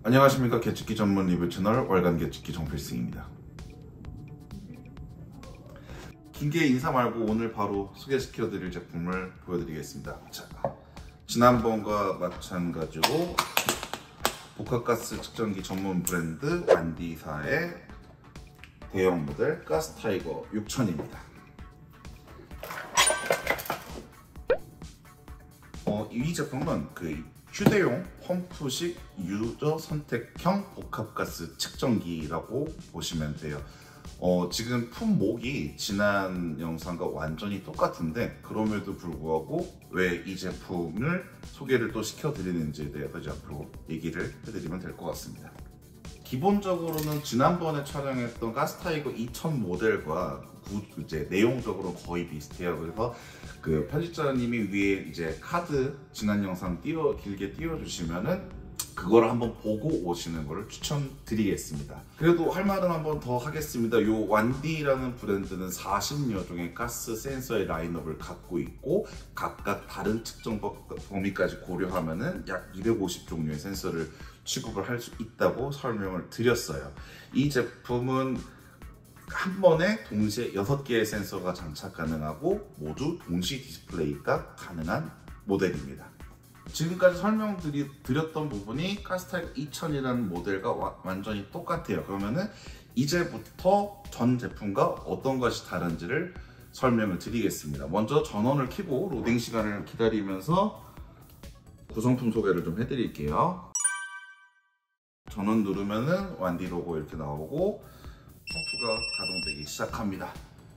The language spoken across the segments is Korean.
안녕하십니까. 개측기 전문 리뷰 채널 월간 개측기 정필승입니다. 긴게 인사 말고 오늘 바로 소개시켜 드릴 제품을 보여드리겠습니다. 자, 지난번과 마찬가지로 복합가스 측정기 전문 브랜드 완디사의 대형 모델 가스타이거 6000입니다. 이 제품은 휴대용 펌프식 유저 선택형 복합가스 측정기라고 보시면 돼요. 지금 품목이 지난 영상과 완전히 똑같은데 그럼에도 불구하고 왜 이 제품을 소개를 또 시켜드리는지에 대해서 이제 앞으로 얘기를 해드리면 될 것 같습니다. 기본적으로는 지난번에 촬영했던 가스타이거 2000 모델과 이제 내용적으로 거의 비슷해요. 그래서 그 편집자님이 위에 이제 카드 지난 영상 길게 띄워주시면은 그걸 한번 보고 오시는 거를 추천드리겠습니다. 그래도 할 말은 한번 더 하겠습니다. 요 완디라는 브랜드는 40여 종의 가스 센서의 라인업을 갖고 있고 각각 다른 측정 범위까지 고려하면은 약 250종류의 센서를 취급을 할 수 있다고 설명을 드렸어요. 이 제품은 한 번에 동시에 6개의 센서가 장착 가능하고 모두 동시 디스플레이가 가능한 모델입니다. 지금까지 설명드렸던 부분이 가스타이거 2000이라는 모델과 완전히 똑같아요. 그러면은 이제부터 전 제품과 어떤 것이 다른지를 설명을 드리겠습니다. 먼저 전원을 켜고 로딩 시간을 기다리면서 구성품 소개를 좀 해드릴게요. 전원 누르면은 완디 로고 이렇게 나오고 펌프가 가동되기 시작합니다.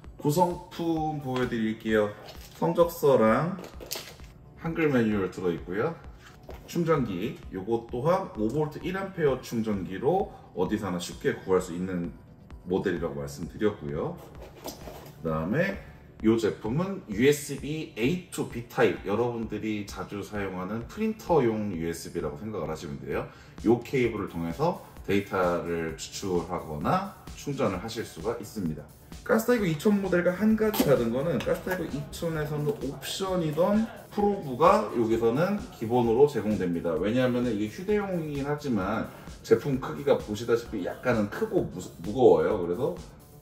구성품 보여드릴게요. 성적서랑 한글 매뉴얼 들어있고요. 충전기, 요것 또한 5V 1A 충전기로 어디서나 쉽게 구할 수 있는 모델이라고 말씀드렸고요. 그 다음에 이 제품은 USB A to B 타입, 여러분들이 자주 사용하는 프린터용 USB라고 생각을 하시면 돼요. 이 케이블을 통해서 데이터를 추출하거나 충전을 하실 수가 있습니다. 가스타이거 2000 모델과 한 가지 다른 거는 가스타이거 2000에서는 옵션이던 프로브가 여기서는 기본으로 제공됩니다. 왜냐하면 이게 휴대용이긴 하지만 제품 크기가 보시다시피 약간은 크고 무거워요. 그래서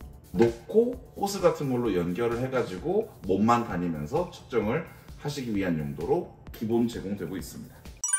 놓고 호스 같은 걸로 연결을 해가지고 몸만 다니면서 측정을 하시기 위한 용도로 기본 제공되고 있습니다.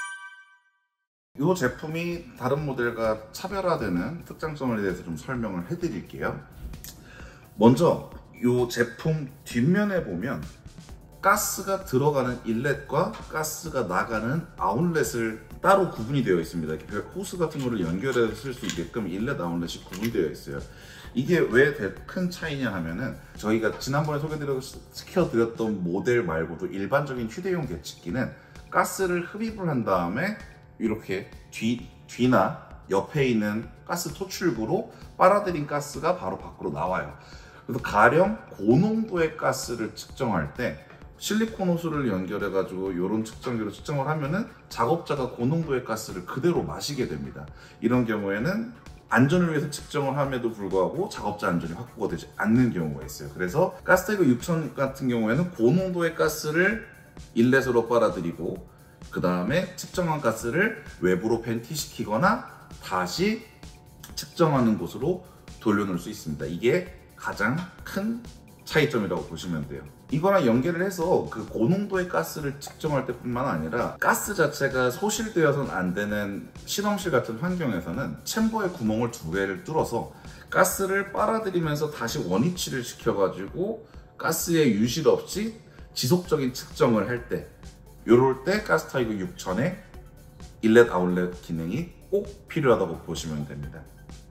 이 제품이 다른 모델과 차별화되는 특장점에 대해서 좀 설명을 해드릴게요. 먼저 이 제품 뒷면에 보면 가스가 들어가는 인렛과 가스가 나가는 아웃렛을 따로 구분이 되어 있습니다. 호스 같은 거를 연결해서 쓸 수 있게끔 인렛 아웃렛이 구분되어 있어요. 이게 왜 큰 차이냐 하면은 저희가 지난번에 시켜드렸던 모델 말고도 일반적인 휴대용 계측기는 가스를 흡입을 한 다음에 이렇게 뒤나 옆에 있는 가스 토출구로 빨아들인 가스가 바로 밖으로 나와요. 그래서 가령 고농도의 가스를 측정할 때 실리콘 호스를 연결해 가지고 이런 측정기로 측정을 하면은 작업자가 고농도의 가스를 그대로 마시게 됩니다. 이런 경우에는 안전을 위해서 측정을 함에도 불구하고 작업자 안전이 확보가 되지 않는 경우가 있어요. 그래서 가스타이거 6000 같은 경우에는 고농도의 가스를 인렛으로 빨아들이고 그 다음에 측정한 가스를 외부로 벤티시키거나 다시 측정하는 곳으로 돌려놓을 수 있습니다. 이게 가장 큰 차이점이라고 보시면 돼요. 이거랑 연결을 해서 그 고농도의 가스를 측정할 때뿐만 아니라 가스 자체가 소실되어서는 안 되는 실험실 같은 환경에서는 챔버에 구멍을 2개를 뚫어서 가스를 빨아들이면서 다시 원위치를 시켜가지고 가스의 유실 없이 지속적인 측정을 할 때, 이럴 때 가스타이거 6000의 인렛 아웃렛 기능이 꼭 필요하다고 보시면 됩니다.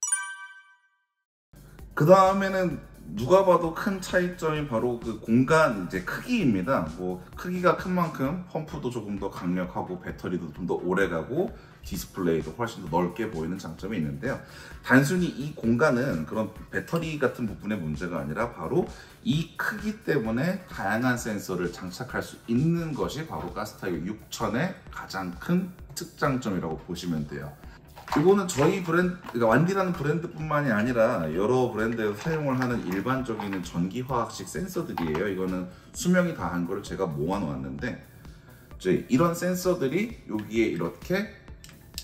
그 다음에는 누가 봐도 큰 차이점이 바로 그 공간 이제 크기입니다. 크기가 큰 만큼 펌프도 조금 더 강력하고 배터리도 좀 더 오래 가고 디스플레이도 훨씬 더 넓게 보이는 장점이 있는데요. 단순히 이 공간은 그런 배터리 같은 부분의 문제가 아니라 바로 이 크기 때문에 다양한 센서를 장착할 수 있는 것이 바로 가스타이거 6000의 가장 큰 특장점이라고 보시면 돼요. 이거는 저희 브랜드, 그러니까 완디라는 브랜드뿐만이 아니라 여러 브랜드에서 사용을 하는 일반적인 전기화학식 센서들이에요. 이거는 수명이 다한 거를 제가 모아놓았는데 이런 센서들이 여기에 이렇게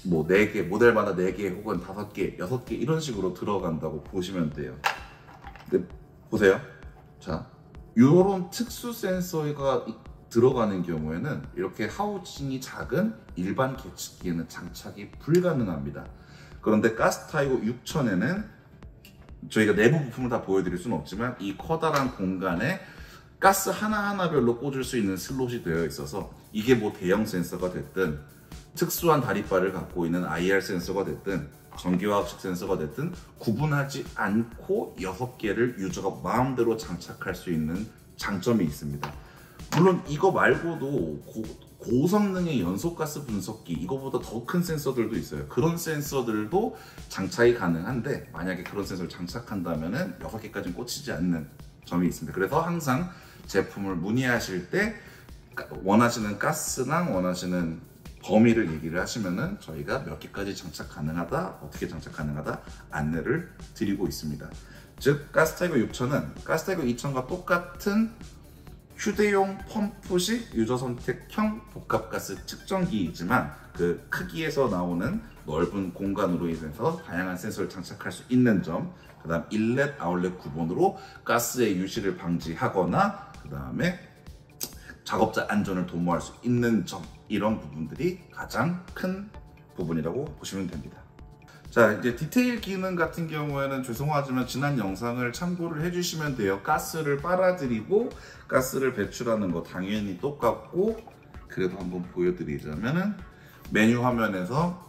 뭐 4개, 모델마다 4개 혹은 5개, 6개 이런 식으로 들어간다고 보시면 돼요. 근데 보세요. 자, 이런 특수 센서가 들어가는 경우에는 이렇게 하우징이 작은 일반 계측기에는 장착이 불가능합니다. 그런데 가스타이거 6000에는 저희가 내부 부품을 다 보여드릴 수는 없지만 이 커다란 공간에 가스 하나하나별로 꽂을 수 있는 슬롯이 되어 있어서 이게 뭐 대형 센서가 됐든 특수한 다리바를 갖고 있는 IR 센서가 됐든 전기화학식 센서가 됐든 구분하지 않고 6개를 유저가 마음대로 장착할 수 있는 장점이 있습니다. 물론 이거 말고도 고성능의 연소가스 분석기, 이거보다 더 큰 센서들도 있어요. 그런 센서들도 장착이 가능한데 만약에 그런 센서를 장착한다면 6개까지는 꽂히지 않는 점이 있습니다. 그래서 항상 제품을 문의하실 때 원하시는 가스랑 원하시는 범위를 얘기를 하시면은 저희가 몇 개까지 장착 가능하다, 어떻게 장착 가능하다 안내를 드리고 있습니다. 즉 가스타이거 6000은 가스타이거 2000과 똑같은 휴대용 펌프식 유저 선택형 복합가스 측정기이지만 그 크기에서 나오는 넓은 공간으로 인해서 다양한 센서를 장착할 수 있는 점, 그 다음 인렛 아웃렛 구분으로 가스의 유실을 방지하거나 그 다음에 작업자 안전을 도모할 수 있는 점, 이런 부분들이 가장 큰 부분이라고 보시면 됩니다. 자, 이제 디테일 기능 같은 경우에는 죄송하지만 지난 영상을 참고를 해주시면 돼요. 가스를 빨아들이고 가스를 배출하는 거 당연히 똑같고, 그래도 한번 보여드리자면은 메뉴 화면에서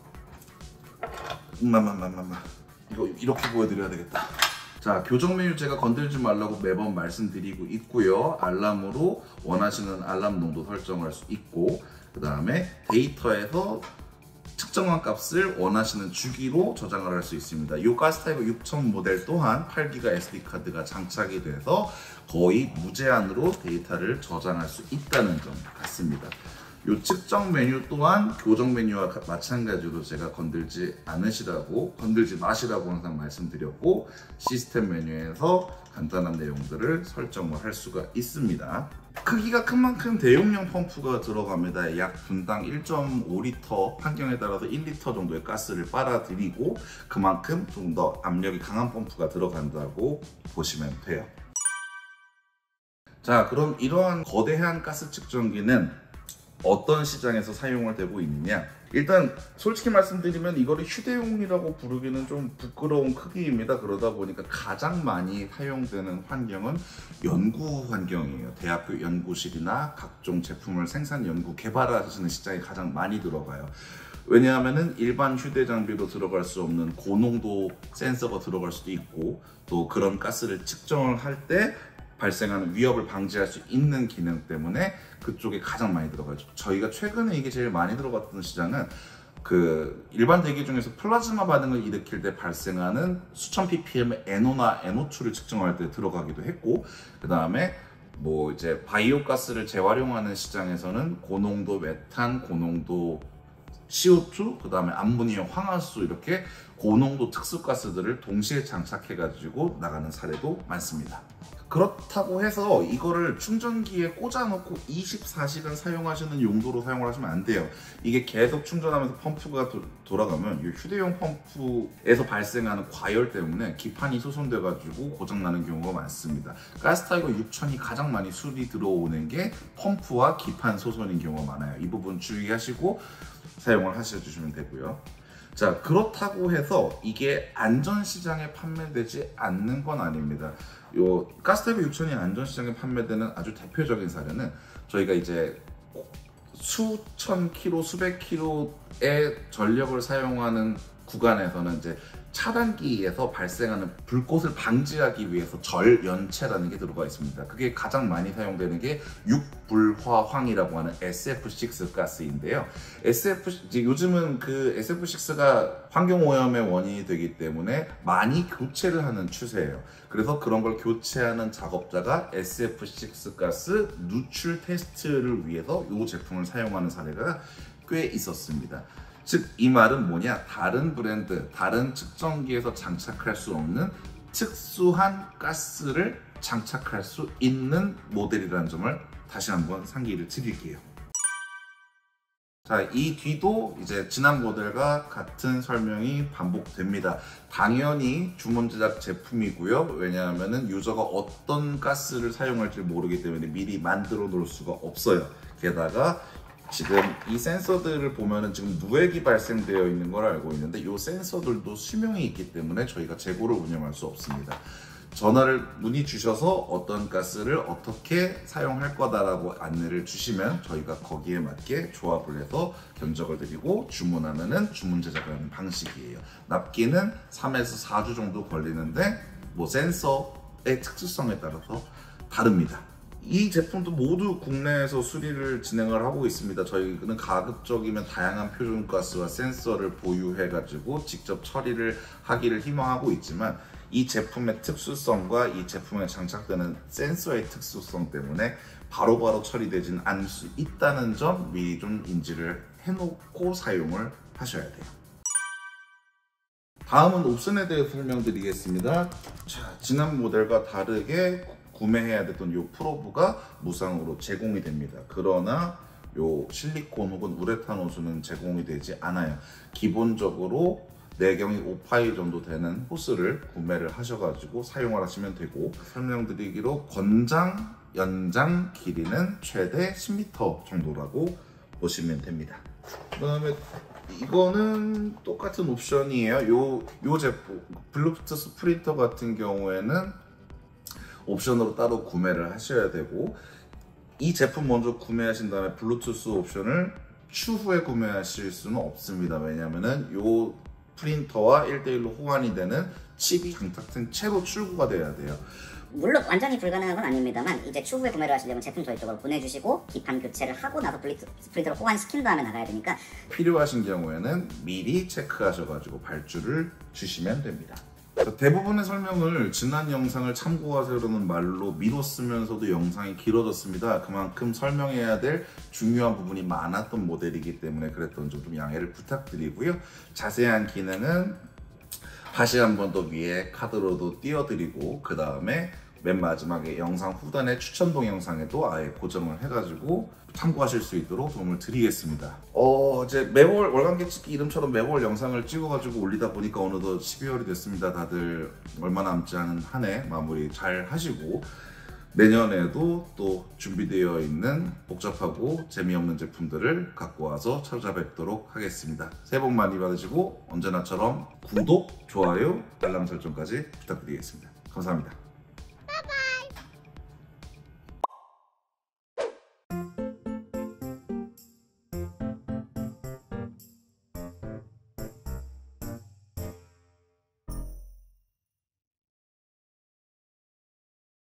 이거 이렇게 보여드려야 되겠다. 자, 교정 메뉴 제가 건들지 말라고 매번 말씀드리고 있고요. 알람으로 원하시는 알람 농도 설정할 수 있고, 그 다음에 데이터에서 측정한 값을 원하시는 주기로 저장을 할 수 있습니다. 이 가스타이거 6000 모델 또한 8기가 SD카드가 장착이 돼서 거의 무제한으로 데이터를 저장할 수 있다는 점 같습니다. 이 측정 메뉴 또한 교정 메뉴와 마찬가지로 제가 건들지 마시라고 항상 말씀드렸고, 시스템 메뉴에서 간단한 내용들을 설정을 할 수가 있습니다. 크기가 큰 만큼 대용량 펌프가 들어갑니다. 약 분당 1.5리터, 환경에 따라서 1리터 정도의 가스를 빨아들이고 그만큼 좀 더 압력이 강한 펌프가 들어간다고 보시면 돼요. 자, 그럼 이러한 거대한 가스 측정기는 어떤 시장에서 사용을 되고 있느냐? 일단 솔직히 말씀드리면 이거를 휴대용이라고 부르기는 좀 부끄러운 크기입니다. 그러다 보니까 가장 많이 사용되는 환경은 연구 환경이에요. 대학교 연구실이나 각종 제품을 생산, 연구, 개발하시는 시장에 가장 많이 들어가요. 왜냐하면 일반 휴대 장비로 들어갈 수 없는 고농도 센서가 들어갈 수도 있고, 또 그런 가스를 측정을 할 때 발생하는 위협을 방지할 수 있는 기능 때문에 그쪽에 가장 많이 들어가요. 저희가 최근에 이게 제일 많이 들어갔던 시장은 그 일반 대기 중에서 플라즈마 반응을 일으킬 때 발생하는 수천 ppm의 NO나 NO2를 측정할 때 들어가기도 했고, 그 다음에 뭐 이제 바이오 가스를 재활용하는 시장에서는 고농도 메탄, 고농도 CO2, 그 다음에 암모니아, 황화수, 이렇게 고농도 특수가스들을 동시에 장착해가지고 나가는 사례도 많습니다. 그렇다고 해서 이거를 충전기에 꽂아놓고 24시간 사용하시는 용도로 사용을 하시면 안 돼요. 이게 계속 충전하면서 펌프가 돌아가면 이 휴대용 펌프에서 발생하는 과열 때문에 기판이 소손돼가지고 고장나는 경우가 많습니다. 가스타이거 6000이 가장 많이 수리 들어오는 게 펌프와 기판 소손인 경우가 많아요. 이 부분 주의하시고 사용을 하셔주시면 되고요. 자, 그렇다고 해서 이게 안전시장에 판매되지 않는 건 아닙니다. 요 가스타이거 6000이 안전시장에 판매되는 아주 대표적인 사례는 저희가 이제 수천 킬로, 수백 킬로의 전력을 사용하는 구간에서는 이제 차단기에서 발생하는 불꽃을 방지하기 위해서 절연체라는 게 들어가 있습니다. 그게 가장 많이 사용되는 게 육불화황이라고 하는 SF6 가스인데요. 요즘은 그 SF6가 환경오염의 원인이 되기 때문에 많이 교체를 하는 추세예요. 그래서 그런 걸 교체하는 작업자가 SF6 가스 누출 테스트를 위해서 이 제품을 사용하는 사례가 꽤 있었습니다. 즉, 이 말은 뭐냐? 다른 브랜드, 다른 측정기에서 장착할 수 없는 특수한 가스를 장착할 수 있는 모델이라는 점을 다시 한번 상기를 드릴게요. 자, 이 뒤도 이제 지난 모델과 같은 설명이 반복됩니다. 당연히 주문 제작 제품이고요. 왜냐하면 유저가 어떤 가스를 사용할지 모르기 때문에 미리 만들어 놓을 수가 없어요. 게다가 지금 이 센서들을 보면은 지금 누액이 발생되어 있는 걸 알고 있는데 이 센서들도 수명이 있기 때문에 저희가 재고를 운영할 수 없습니다. 전화를 문의 주셔서 어떤 가스를 어떻게 사용할 거다라고 안내를 주시면 저희가 거기에 맞게 조합을 해서 견적을 드리고 주문하면은 주문 제작을 하는 방식이에요. 납기는 3에서 4주 정도 걸리는데 뭐 센서의 특수성에 따라서 다릅니다. 이 제품도 모두 국내에서 수리를 진행을 하고 있습니다. 저희는 가급적이면 다양한 표준가스와 센서를 보유해가지고 직접 처리를 하기를 희망하고 있지만 이 제품의 특수성과 이 제품에 장착되는 센서의 특수성 때문에 바로바로 처리되지는 않을 수 있다는 점 미리 좀 인지를 해놓고 사용을 하셔야 돼요. 다음은 옵션에 대해 설명드리겠습니다. 자, 지난 모델과 다르게 구매해야 됐던 이 프로브가 무상으로 제공이 됩니다. 그러나 요 실리콘 혹은 우레탄 호스는 제공이 되지 않아요. 기본적으로 내경이 5파이 정도 되는 호스를 구매를 하셔가지고 사용을 하시면 되고, 설명드리기로 권장 연장 길이는 최대 10m 정도라고 보시면 됩니다. 그 다음에 이거는 똑같은 옵션이에요. 요 제품 블루투스 프린터 같은 경우에는 옵션으로 따로 구매를 하셔야 되고, 이 제품 먼저 구매하신 다음에 블루투스 옵션을 추후에 구매하실 수는 없습니다. 왜냐면은 요 프린터와 1:1로 호환이 되는 칩이 장착된 채로 출고가 돼야 돼요. 물론 완전히 불가능한 건 아닙니다만 이제 추후에 구매를 하시려면 제품 저희 쪽으로 보내주시고 기판 교체를 하고 나서 프린터를 호환시킨 다음에 나가야 되니까 필요하신 경우에는 미리 체크하셔가지고 발주를 주시면 됩니다. 대부분의 설명을 지난 영상을 참고하세요라는 말로 미뤘으면서도 영상이 길어졌습니다. 그만큼 설명해야 될 중요한 부분이 많았던 모델이기 때문에 그랬던 점 좀 양해를 부탁드리고요. 자세한 기능은 다시 한 번 더 위에 카드로도 띄워드리고, 그 다음에 맨 마지막에 영상 후단의 추천 동영상에도 아예 고정을 해가지고 참고하실 수 있도록 도움을 드리겠습니다. 이제 매월 월간개찍기 이름처럼 매월 영상을 찍어가지고 올리다 보니까 어느덧 12월이 됐습니다. 다들 얼마 남지 않은 한 해 마무리 잘 하시고 내년에도 또 준비되어 있는 복잡하고 재미없는 제품들을 갖고 와서 찾아뵙도록 하겠습니다. 새해 복 많이 받으시고 언제나처럼 구독, 좋아요, 알람 설정까지 부탁드리겠습니다. 감사합니다.